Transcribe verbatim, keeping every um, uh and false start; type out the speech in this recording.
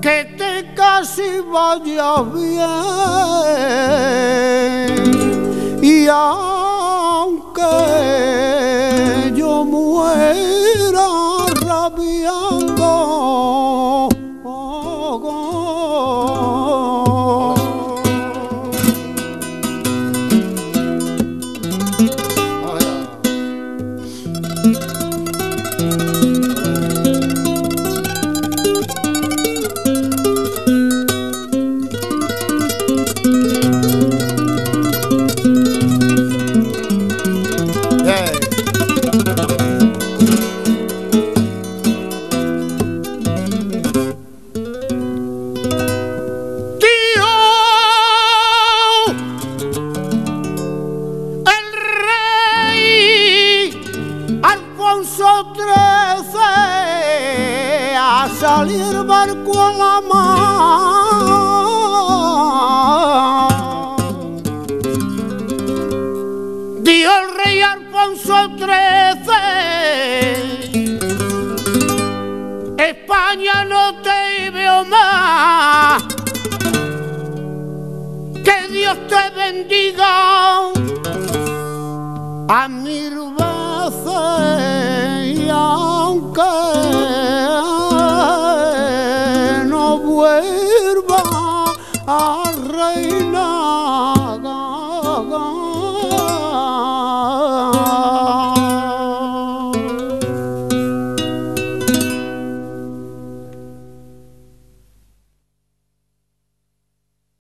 que te casi vayas bien, y aunque yo muera rabiando, oh, oh, salí el barco a la mar, dio el rey Alfonso trece, España no te veo más, que Dios te bendiga a mil veces, y aunque vuelva a reinar.